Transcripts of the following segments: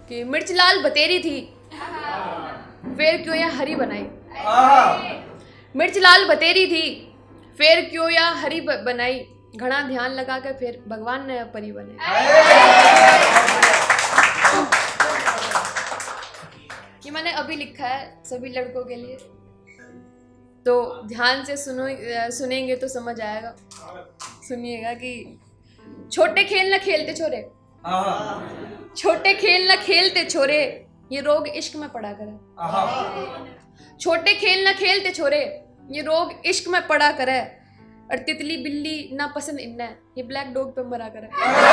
कि मिर्च लाल बतेरी थी फिर क्यों या हरी बनाई। मिर्च लाल बतेरी थी फिर क्यों या हरी बनाई, घना ध्यान लगा के फिर भगवान ने परी बने। ये मैंने अभी लिखा है सभी लड़कों के लिए, तो ध्यान से सुनेंगे तो समझ आएगा। सुनिएगा कि छोटे खेल न खेलते छोरे, छोटे खेल न खेलते छोरे, ये रोग इश्क में पड़ा करे। छोटे खेल न खेलते छोरे, ये रोग इश्क में पड़ा करे, और तितली बिल्ली ना पसंद इन्ना, ये ब्लैक डॉग पे मरा करे।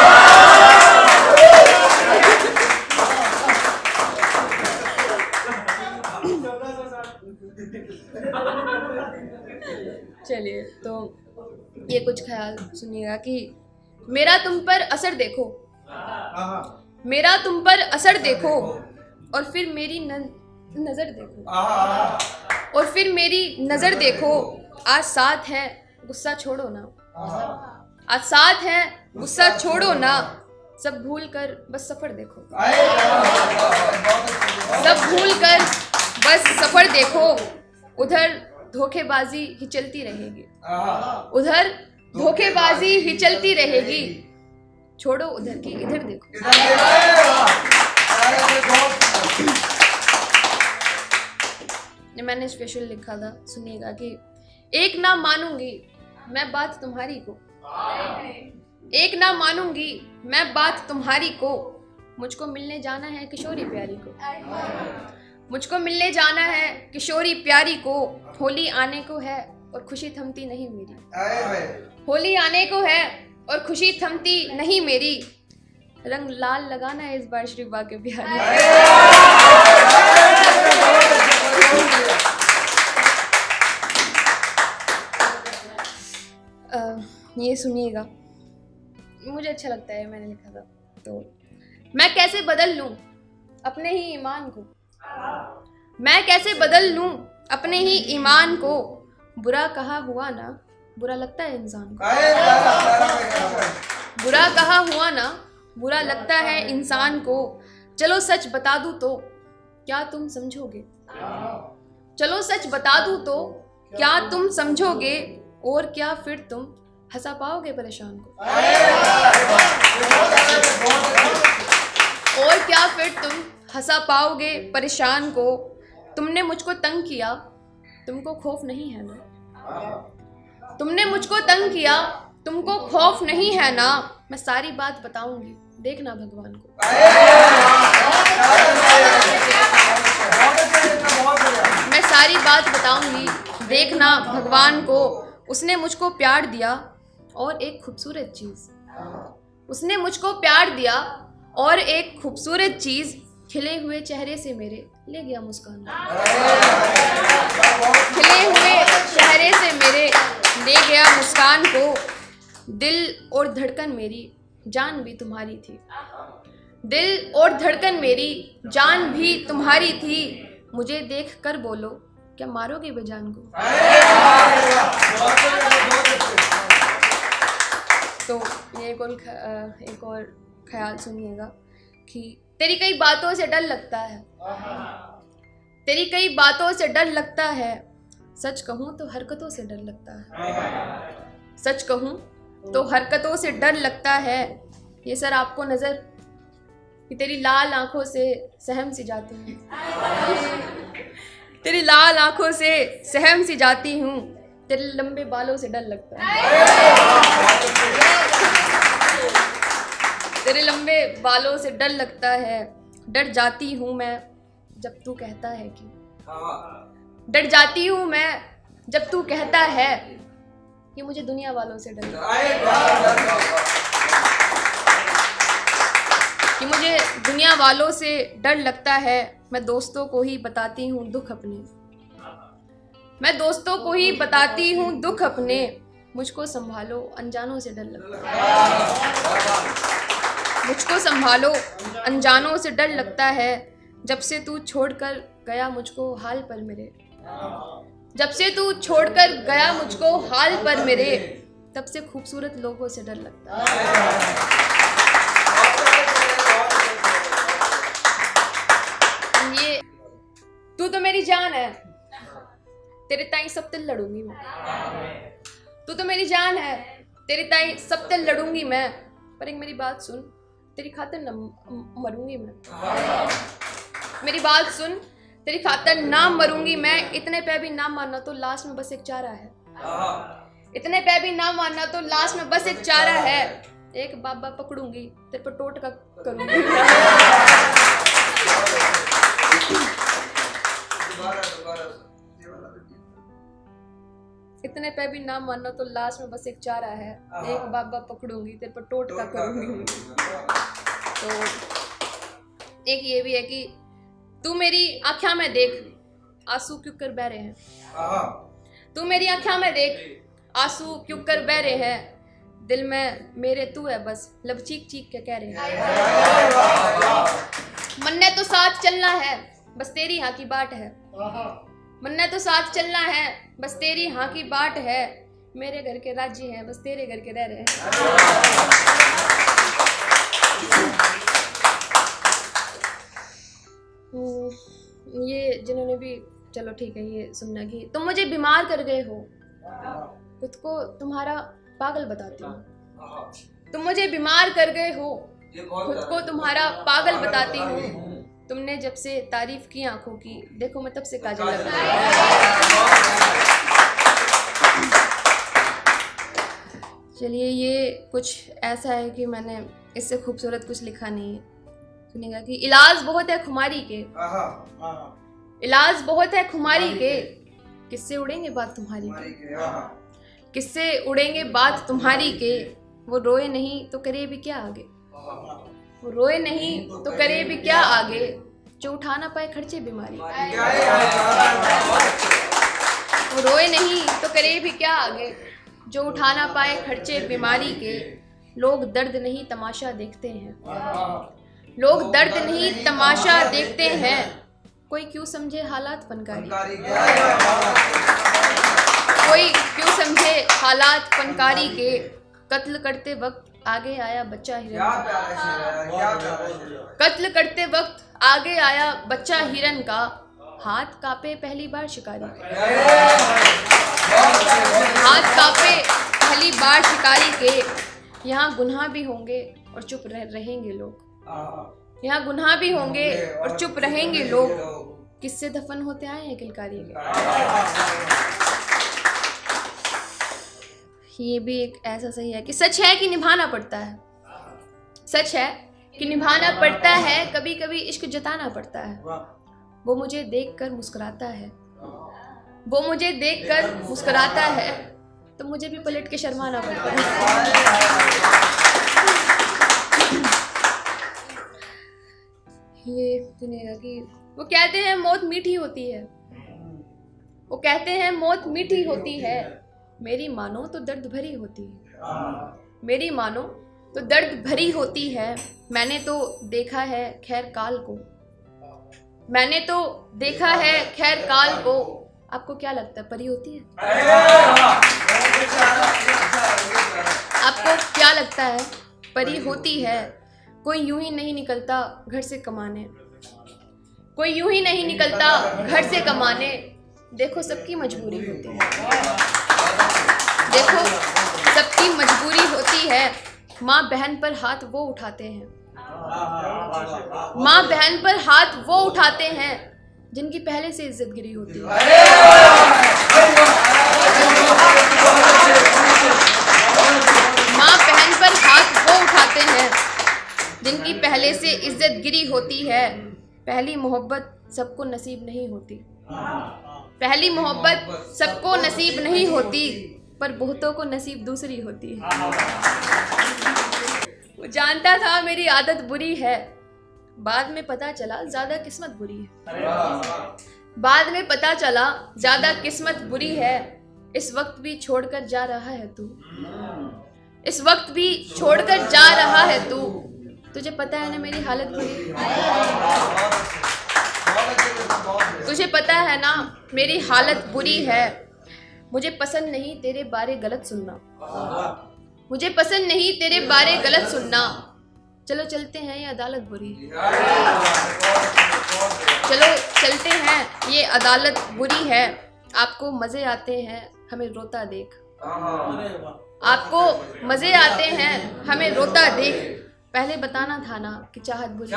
चलिए, तो ये कुछ ख्याल सुनिएगा कि मेरा तुम पर असर देखो, मेरा तुम पर असर देखो, और फिर मेरी नजर देखो, और फिर मेरी नजर देखो। आज साथ है गुस्सा छोड़ो ना, आज साथ है गुस्सा छोड़ो ना, सब भूल कर बस सफर देखो, सब भूल कर बस सफर देखो। उधर धोखेबाजी ही चलती रहेगी, उधर धोखेबाजी ही चलती रहेगी, छोड़ो उधर की इधर देखो। ये मैंने स्पेशल लिखा था, सुनिएगा कि एक ना मानूंगी मैं बात तुम्हारी को, एक ना मानूंगी मैं बात तुम्हारी को, मुझको मिलने जाना है किशोरी प्यारी को, मुझको मिलने जाना है किशोरी प्यारी को। होली आने को है और खुशी थमती नहीं मेरी, होली आने को है और खुशी थमती नहीं मेरी, रंग लाल लगाना है इस बार श्री बाके बिहारी। ये सुनिएगा, मुझे अच्छा लगता है, मैंने लिखा था। तो मैं कैसे बदल लूं अपने ही ईमान को, मैं कैसे बदल लूं अपने ही ईमान को, बुरा कहा हुआ ना बुरा लगता है इंसान को, बुरा कहा हुआ ना बुरा लगता है इंसान को। चलो सच बता दूं तो क्या तुम समझोगे, चलो सच बता दूं तो क्या तुम समझोगे, और क्या फिर तुम हंसा पाओगे परेशान को, और क्या फिर तुम हंसा पाओगे परेशान को। तुमने मुझको तंग किया तुमको खौफ नहीं है ना, तुमने मुझको तंग किया तुमको खौफ नहीं है ना, मैं सारी बात बताऊंगी देखना भगवान को, मैं सारी बात बताऊंगी देखना भगवान को। उसने मुझको प्यार दिया और एक खूबसूरत चीज, उसने मुझको प्यार दिया और एक खूबसूरत चीज, खिले हुए चेहरे से मेरे ले गया मुस्कान, खिले हुए चेहरे से मेरे ले गया मुस्कान को। दिल और धड़कन मेरी जान भी तुम्हारी थी, दिल और धड़कन मेरी जान भी तुम्हारी थी, मुझे देख कर बोलो क्या मारोगे बेजान को। तो ये एक और ख्याल सुनिएगा कि तेरी कई बातों से डर लगता है, तेरी कई बातों से डर लगता है, सच कहूँ तो हरकतों से डर लगता है, सच कहूँ तो हरकतों से डर लगता है। ये सर आपको नजर कि तेरी लाल आंखों से सहम सी जाती हूँ, तेरी लाल आंखों से सहम सी जाती हूँ, तेरे लंबे बालों से डर लगता है, तेरे लंबे बालों से डर लगता है। डर जाती हूँ मैं जब तू कहता है कि, डर जाती हूँ मैं जब तू कहता है कि मुझे दुनिया वालों से डर लगता है, कि मुझे दुनिया वालों से डर लगता है। मैं दोस्तों को ही बताती हूँ दुख अपने, मैं दोस्तों को ही बताती हूँ दुख अपने, मुझको संभालो अनजानों से डर लगता है, मुझको संभालो अनजानों से डर लगता है। जब से तू छोड़कर गया मुझको हाल पर मेरे, जब से तू छोड़कर गया मुझको हाल पर मेरे, तब से खूबसूरत लोगों से डर लगता है। मेरी जान है, तेरे ताई सब तिल लड़ूंगी मैं। तू तो मेरी जान है, तेरे ताई सब तिल लड़ूंगी मैं। पर एक मेरी बात सुन, तेरी खातिर न मरूंगी मैं। मेरी बात सुन, तेरी खातिर ना मरूंगी मैं। इतने पे भी ना मानना तो लास्ट में बस एक चारा है। इतने पे भी ना मानना तो लास्ट में बस एक चारा है। एक बाबा पकड़ूंगी, तेरे पर टोटका करूंगी। इतने पे भी ना मानना तो लास्ट में बस एक चारा है। एक बाबा पकड़ूंगी, तेरे पर टोटका करूंगी। तो एक ये भी है कि तू मेरी आँखों में देख, आंसू क्यों कर बह रहे हैं। तू मेरी आँखों में देख, आंसू क्यों कर बह रहे हैं। दिल में मेरे तू है बस, लब चीख चीख के कह रहे हैं। मन ने तो साथ चलना है, बस तेरी हाँ की बाट है। मन ने तो साथ चलना है, बस तेरी हाँ की बाट है। मेरे घर के राजी हैं, बस तेरे घर के रह रहे हैं। ये जिन्होंने भी, चलो ठीक है, ये सुनना कि तुम मुझे बीमार कर गए हो, खुद को तुम्हारा पागल बताती हूँ। तुम मुझे बीमार कर गए हो, खुद को तुम्हारा पागल बताती हूँ। तुमने जब से तारीफ की आंखों की, देखो मैं तब से काजल लगा। चलिए, ये कुछ ऐसा है कि मैंने इससे खूबसूरत कुछ लिखा नहीं है। सुनिएगा कि इलाज बहुत है खुमारी के, इलाज बहुत है खुमारी के। किससे उड़ेंगे बात तुम्हारी के, किससे उड़ेंगे बात तुम्हारी के। वो रोए नहीं तो करे भी क्या आगे, वो रोए नहीं तो करे भी क्या आगे। जो उठा ना पाए खर्चे बीमारी, वो रोए नहीं तो करे भी क्या आगे। जो उठा ना पाए खर्चे बीमारी के। लोग दर्द नहीं तमाशा देखते हैं, लोग दर्द नहीं तमाशा देखते हैं। कोई क्यों समझे हालात फनकारी, कोई क्यों समझे हालात फनकारी के। कत्ल करते वक्त आगे आया बच्चा हिरन का, कत्ल करते वक्त आगे आया बच्चा हिरन का। हाथ कांपे पहली बार शिकारी, हाथ कांपे पहली बार शिकारी के। यहाँ गुनाह भी होंगे और चुप रहेंगे लोग, यहाँ गुनाह भी होंगे और चुप रहेंगे लोग। किससे दफन होते आए हैं किलकारी के। ये भी एक ऐसा सही है कि सच है कि निभाना पड़ता है, सच है कि निभाना पड़ता है। कभी कभी इश्क जताना पड़ता है। वो मुझे देखकर मुस्कुराता है, वो मुझे देखकर मुस्कुराता है, तो मुझे भी पलट के शर्माना पड़ता है। ये सुनिएगा कि वो कहते हैं मौत मीठी होती है, वो कहते हैं मौत मीठी होती है। मेरी मानो तो दर्द भरी होती है, मेरी मानो तो दर्द भरी होती है। मैंने तो देखा है खैर काल को, मैंने तो देखा है खैर काल को। आपको क्या लगता है परी होती है? आपको क्या लगता है परी होती है? कोई यूं ही नहीं निकलता घर से कमाने, कोई यूं ही नहीं निकलता घर से कमाने। देखो सबकी मजबूरी होती है, देखो सबकी मजबूरी होती है। माँ बहन पर हाथ वो उठाते हैं, माँ बहन पर हाथ वो उठाते हैं जिनकी पहले से इज्जत गिरी होती है। माँ बहन पर हाथ वो उठाते हैं जिनकी पहले से इज्जत गिरी होती है। पहली मोहब्बत सबको नसीब नहीं होती, पहली मोहब्बत सबको नसीब नहीं होती, पर बहुतों को नसीब दूसरी होती है। वो जानता था मेरी आदत बुरी है, बाद में पता चला ज्यादा किस्मत बुरी है। बाद में पता चला ज्यादा किस्मत बुरी है। इस वक्त भी छोड़कर जा रहा है तू, इस वक्त भी छोड़कर जा रहा है तू। तुझे पता है ना मेरी हालत बुरी, तुझे पता है ना मेरी हालत बुरी है। मुझे पसंद नहीं तेरे बारे गलत सुनना, मुझे पसंद नहीं तेरे बारे गलत सुनना। चलो चलते हैं, ये अदालत बुरी है। चलो चलते हैं, ये अदालत बुरी है, आपको मजे आते हैं हमें रोता देख। आपको मजे आते हैं हमें रोता देख, पहले बताना था ना कि चाहत बुरी,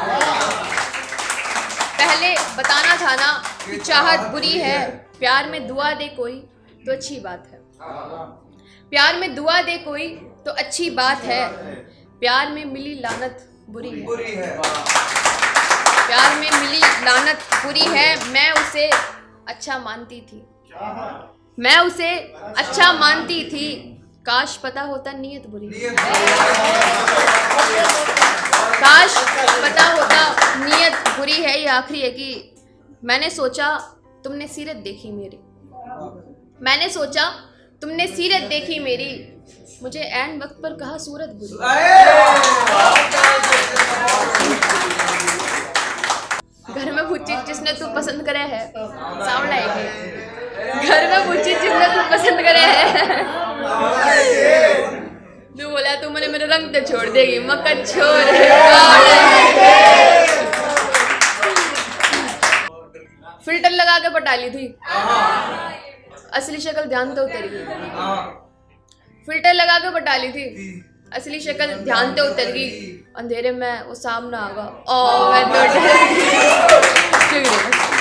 पहले बताना था ना कि चाहत बुरी है। प्यार में दुआ दे कोई तो अच्छी बात है, प्यार में दुआ दे कोई तो अच्छी बात है। प्यार में मिली लानत बुरी है, प्यार में मिली लानत बुरी है। मैं उसे अच्छा मानती थी, मैं उसे अच्छा मानती थी, काश पता होता नीयत बुरी, काश पता होता नीयत बुरी है। ये आखिरी है कि मैंने सोचा तुमने सीरत देखी मेरी, मैंने सोचा तुमने सीरत देखी मेरी, मुझे ऐन वक्त पर कहा सूरत बुरी। घर में वो चीज जिसने तू पसंद करे है, साउंड आएगी। घर में वो चीज जिसने तू पसंद करे है, तू बोला तू मैंने मेरे रंग तो छोड़ देगी, मक्का छोड़। फिल्टर लगा के पटा ली थी, असली शक्ल ध्यान तो उतर गई। फिल्टर लगा के पटा ली थी, असली शक्ल ध्यान तो उतर गई। अंधेरे में वो सामने आ गया, ओ मैं तो